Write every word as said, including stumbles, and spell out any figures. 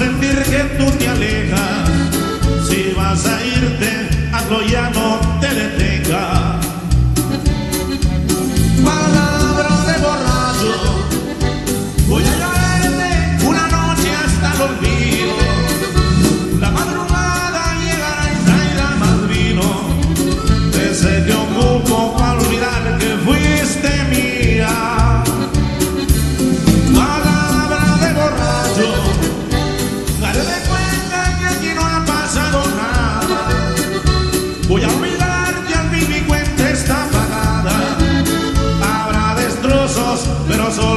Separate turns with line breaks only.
sentir que tú te alejas. Si vas a irte, hazlo ya, no te detengas. Palabra de borracho, voy a llorarte una noche hasta el olvido. La madrugada llegará y traerá más vino. Ese te ocupo para olvidar que fuiste mía. Palabra de borracho, dale de cuenta que aquí no ha pasado nada. Voy a olvidarte al fin mi cuenta está pagada. Habrá destrozos, pero solo